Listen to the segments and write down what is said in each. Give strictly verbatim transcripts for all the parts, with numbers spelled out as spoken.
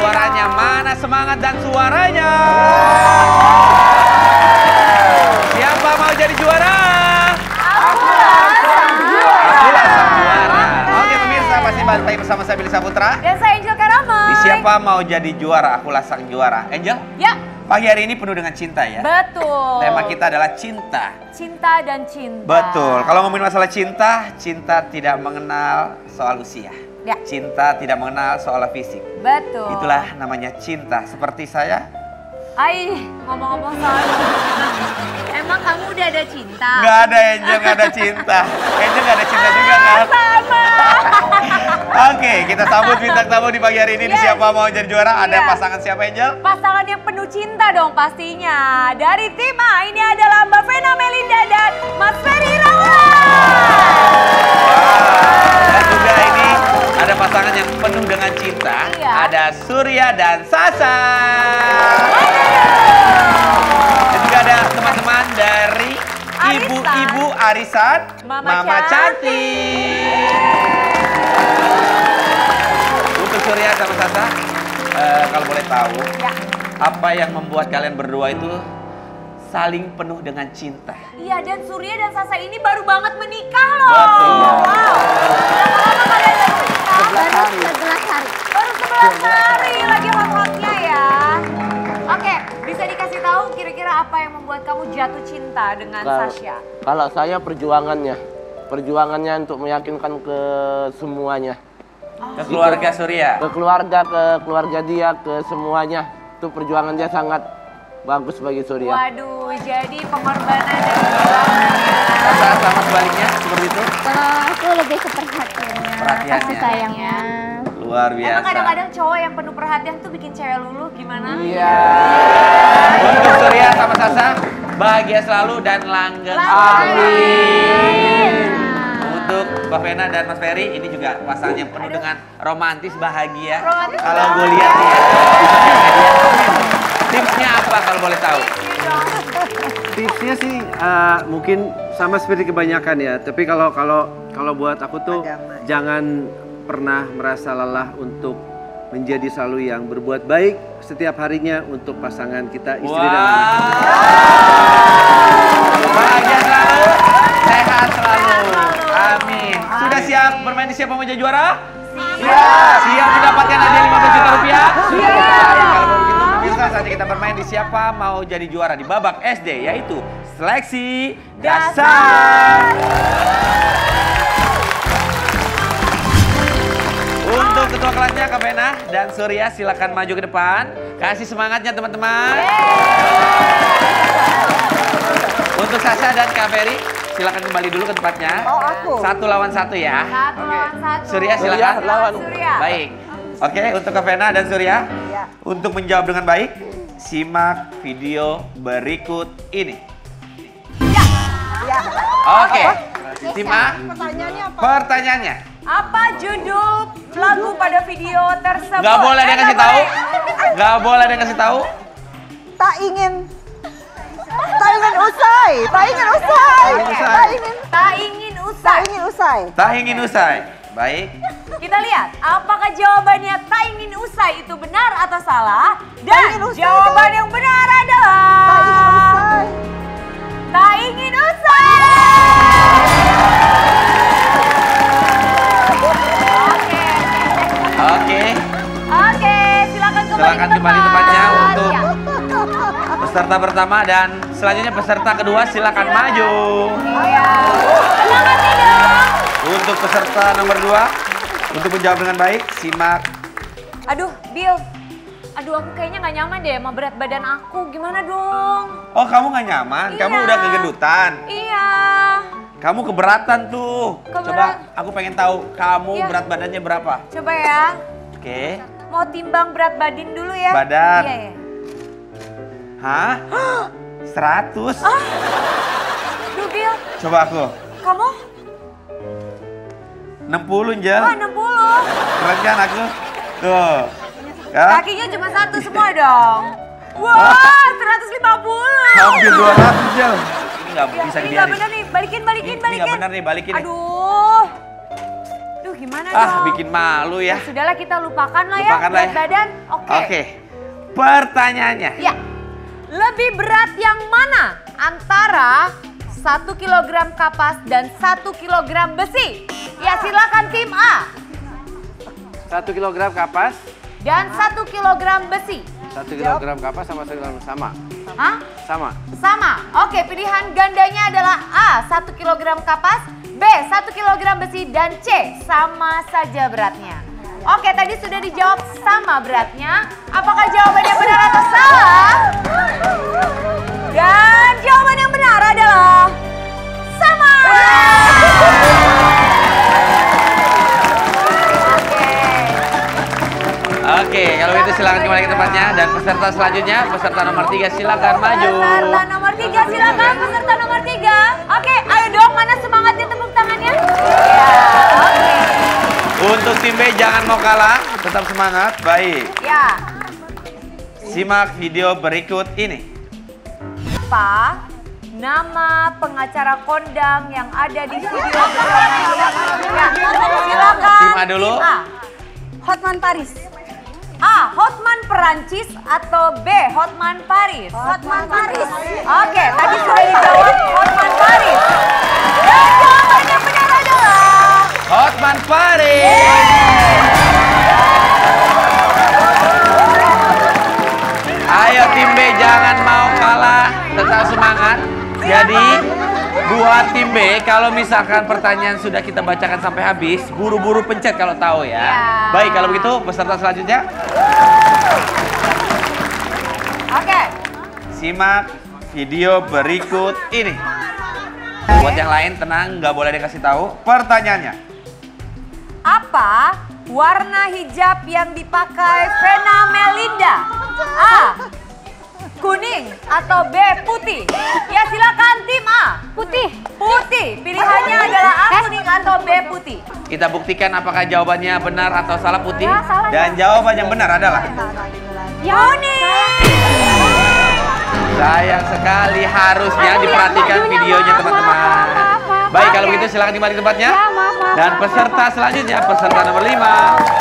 suaranya. Mana semangat dan suaranya? Siapa mau jadi juara? Akulah sang juara. Akulah sang juara. Oke pemirsa, masih balik lagi bersama saya Billy Saputra. Dan saya Angel Karamai. Di siapa mau jadi juara? Akulah sang juara. Angel? Ya. Pagi hari ini penuh dengan cinta ya? Betul. Tema kita adalah cinta. Cinta dan cinta. Betul. Kalau ngomongin masalah cinta, cinta tidak mengenal soal usia. Ya. Cinta tidak mengenal soal fisik. Betul. Itulah namanya cinta. Seperti saya. Ai, ngomong-ngomong soal emang kamu udah ada cinta? Nggak ada Angel, nggak ada cinta. Angel nggak ada cinta juga kan? Sama. Oke, kita sambut bintang tamu di pagi hari ini. Di Yes. siapa mau jadi juara? Ada Iya. pasangan siapa Angel? Pasangan yang penuh cinta dong pastinya. Dari tim A ini adalah Mbak Vena Melinda dan Mas Ferry Dan juga ini ada pasangan yang penuh dengan cinta. Iya. Ada Surya dan Sasa. Dan juga ada teman-teman dari ibu-ibu arisan Mama Mama Cantik. Cantik. Untuk Surya sama Sasa, eh, kalau boleh tahu, Ya. apa yang membuat kalian berdua itu saling penuh dengan cinta? Iya, dan Surya dan Sasa ini baru banget menikah loh. Betul. Wow. Lama-lama kalian baru menikah? sebelas hari. sebelas hari. Baru sebelas hari, lagi hot-hotnya ya. Oke, bisa dikasih tahu kira-kira apa yang membuat kamu jatuh cinta dengan Kalau- Sasha? Kalau saya perjuangannya, perjuangannya untuk meyakinkan ke semuanya, Ke keluarga Surya. ke keluarga, ke keluarga dia, ke semuanya. Itu perjuangan dia sangat bagus bagi Surya. Waduh, jadi pengorbanan dan perjuangannya. Sasa sama sebaliknya seperti itu. Kalau aku lebih ke perhatiannya, Perhatiannya. kasih sayangnya. Luar biasa. Emang kadang-kadang cowok yang penuh perhatian tuh bikin cewek luluh gimana? Iya. Untuk Surya sama Sasa, bahagia selalu dan langgeng. Amin. Untuk Mbak Vena dan Mas Ferry, ini juga pasangan yang penuh dengan romantis, bahagia. Romantis Kalau gue banget. lihat nih ya, tipsnya apa kalau boleh tahu? Tipsnya sih eh, mungkin sama seperti kebanyakan ya. Tapi kalau kalau kalau buat aku tuh jangan pernah merasa lelah untuk menjadi selalu yang berbuat baik setiap harinya untuk pasangan kita, istri dan anak. Bahagia selalu, sehat selalu. Amin. Sudah siap bermain di Siapa Mau Jadi Juara? Siap. Siap mendapatkan hadiah lima belas juta rupiah? Siap. Kalau begitu pemirsa, saatnya kita bermain di Siapa Mau Jadi Juara di babak S D, yaitu seleksi dasar. Untuk ketua kelasnya Kak Vena dan Surya silakan maju ke depan. Kasih semangatnya teman-teman. Untuk Sasa dan Kak Ferry silakan kembali dulu ke tempatnya. Oh, aku. Satu lawan satu ya. Satu lawan satu. Surya silakan. Surya lawan. Surya. Baik. Oke, untuk Kak Vena dan Surya. Iya. Untuk menjawab dengan baik, simak video berikut ini. Ya. Oke. Simak. Pertanyaannya apa? Pertanyaannya. Apa judul lagu pada video tersebut? Nggak boleh ada yang Eh, kasih nggak tahu. boleh. Nggak boleh ada yang kasih tahu. Tak ingin Tak ingin usai Tak ingin usai Tak ingin Tak ingin Tak usai. ingin usai Tak ingin usai. Baik. Kita lihat apakah jawabannya tak ingin usai itu benar atau salah. Tak Dan ingin usai, jawaban yang benar adalah Tak ingin usai tak ingin usai. Oke, Oke. oke, silakan kembali Silakan ke kembali tempat. tempatnya untuk Ya. peserta pertama dan selanjutnya peserta kedua silakan maju. Iya. Semangat nih dong. Untuk peserta nomor dua, untuk menjawab dengan baik, simak. Aduh, Bill. Aduh, aku kayaknya nggak nyaman deh sama berat badan aku. Gimana dong? Oh, kamu nggak nyaman? Kamu Iya. udah kegendutan? Iya. Kamu keberatan tuh. Keberat. Coba aku pengen tahu kamu Iya. berat badannya berapa? Coba ya. Oke. Mau timbang berat badan dulu ya. Badan. Iya, iya. Hah? seratus? Duh, Bill. Coba aku. Kamu? enam puluh, Jel. Oh, enam puluh. Keren kan aku? Tuh. Ya? Kakinya cuma satu semua dong. Wah, seratus lima puluh. Hampir dua ratus, Jel. Ini nggak bisa Ini nggak dibiarin. bener nih. Balikin, balikin, Ini balikin. nggak bener nih, balikin nih. Aduh. Duh, gimana Ah, dong? bikin malu ya. Ya sudahlah, kita lupakan lah ya Lupakan lah berat ya. badan. Oke. Oke. Pertanyaannya. Ya, lebih berat yang mana antara satu kilogram kapas dan satu kilogram besi? Ya silakan tim A. Satu kilogram kapas, Dan satu kilogram besi. satu kilogram kapas sama satu kilogram sama. Hah? Sama. Sama. Oke, pilihan gandanya adalah A, satu kilogram kapas, B, satu kilogram besi, dan C, sama saja beratnya. Oke, tadi sudah dijawab sama beratnya. Apakah jawabannya benar atau salah? Dan jawaban yang benar adalah sama. Oke, kalau itu silakan kembali ke tempatnya. Dan peserta selanjutnya, peserta nomor tiga silakan maju. Peserta nomor tiga, silakan peserta nomor tiga. Oke, ayo dong, mana semangatnya, tepuk tangannya? Ya, oke. Untuk tim B jangan mau kalah, tetap semangat. Baik. Ya, Simak video berikut ini. apa nama pengacara kondang yang ada di studio bersama kita? Ya, silakan. Tim A dulu. Tim A. Hotman Paris. A. Hotman Perancis atau B. Hotman Paris? Hotman Paris. Oke, tadi sudah dijawab Hotman Paris. Dan jawabannya benar adalah Hotman Paris. Ayo tim B jangan mau kalah, tetap semangat. Jadi buat tim B, kalau misalkan pertanyaan sudah kita bacakan sampai habis, buru-buru pencet kalau tahu ya. Ya. Baik, kalau begitu peserta selanjutnya. Oke. Simak video berikut ini. Buat yang lain tenang, nggak boleh dikasih tahu. Pertanyaannya. Apa warna hijab yang dipakai Vena Melinda? A. Kuning atau B. Putih? Ya silakan tim A. Putih. Putih. Pilihannya adalah A. Kuning atau B. Putih. Kita buktikan apakah jawabannya benar atau salah putih. Ya, salah. Dan jawaban yang benar adalah Kuning. sayang sekali, harusnya diperhatikan videonya teman-teman. Baik, kalau begitu silakan kembali ke tempatnya. Ya, maaf, maaf, Dan maaf, peserta selanjutnya, peserta nomor lima.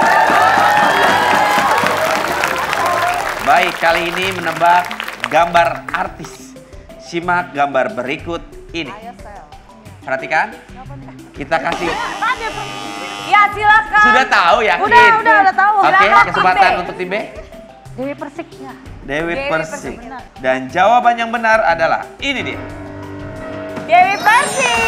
Baik, kali ini menebak gambar artis. Simak gambar berikut ini. Perhatikan. Kita kasih. Ya silakan. Sudah tahu yakin? Udah, udah, udah tahu. Oke, Silakan, kesempatan Tim B. untuk tim B. Dewi Persik ya. Dewi Dewi Persik. Persik. Dan jawaban yang benar adalah ini dia. Dewi Persik.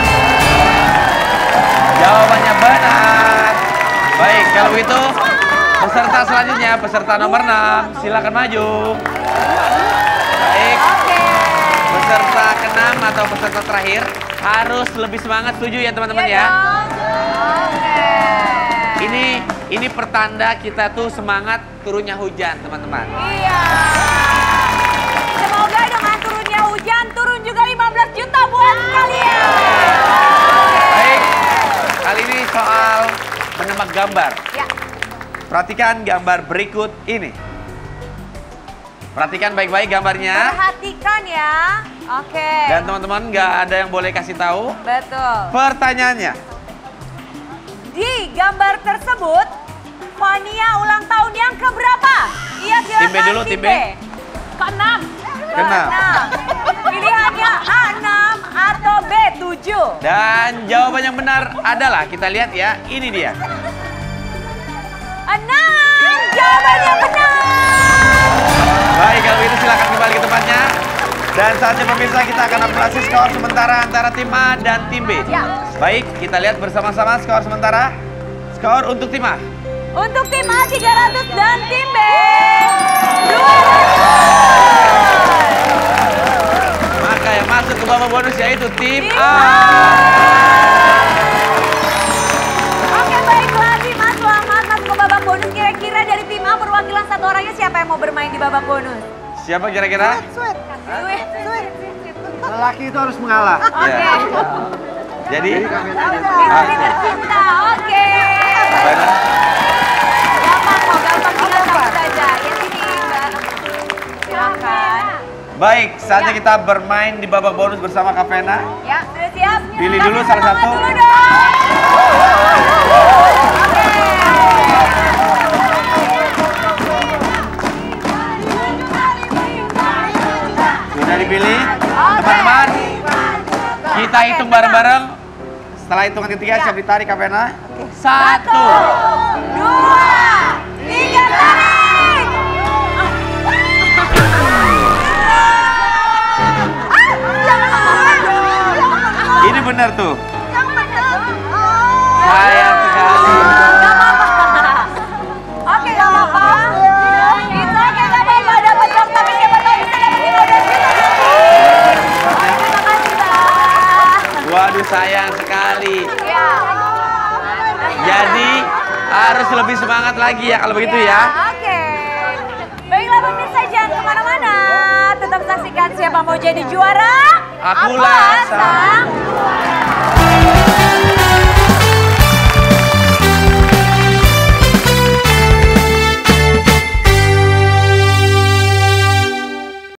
Jawabannya benar. Baik, kalau begitu peserta selanjutnya, peserta nomor enam, silakan maju. Baik, Oke. peserta keenam atau peserta terakhir harus lebih semangat, setuju ya teman-teman Iya ya? dong. Oke. Ini ini pertanda kita tuh semangat turunnya hujan, teman-teman. Iya. Semoga dengan turunnya hujan, turun juga lima belas juta buat kalian. Baik, kali ini soal menebak gambar. Ya. Perhatikan gambar berikut ini. Perhatikan baik-baik gambarnya. Perhatikan ya. Oke. Dan teman-teman nggak ada yang boleh kasih tahu. Betul. Pertanyaannya. Di gambar tersebut, Fania ulang tahun yang keberapa? Iya silakan. Tim B dulu, tim B. Keenam. Keenam. Pilihannya A enam atau B tujuh. Dan jawaban yang benar adalah, kita lihat ya, ini dia. Enam. Jawabannya benar. Baik, kalau begitu silakan kembali ke tempatnya. Dan saatnya pemirsa kita akan aplikasi skor sementara antara tim A dan tim B. Ya. Baik, kita lihat bersama-sama skor sementara. Skor untuk tim A. Untuk tim A tiga ratus dan tim B dua ratus. Maka yang masuk ke babak bonus yaitu tim Tim A. Oke baiklah tim A selamat masuk ke babak bonus. Kira-kira dari tim A perwakilan satu orangnya siapa yang mau bermain di babak bonus? Siapa kira-kira? Sweet. Wih. Lelaki itu harus mengalah. Oke. Ya. Jadi, Istri tercinta. Oke. benar. Gampang kok, gampang tinggal satu saja. Ya sini Mbak. Silakan. Baik, saatnya kita bermain di babak bonus bersama Kak Vena. Ya, sudah siap? Pilih Kasih dulu salah semangat satu. dulu dong. Sudah dipilih, teman-teman. Kita hitung bareng-bareng. Setelah hitungan ketiga, siap ditarik Kapena. Satu, dua, tiga, tarik! ini benar tuh. Yang benar. Sayang sekali. Oke, gak apa-apa. Itu oke, gak apa-apa. Dapat jam, tapi siapa tahu bisa dapat lima belas juta. Terima kasih, Bang. Waduh, sayang sekali. Ya. Jadi harus lebih semangat lagi ya kalau begitu ya. Oke. Baiklah pemirsa, jangan kemana-mana. Tetap saksikan Siapa Mau Jadi Juara. Akulah Apa sang sang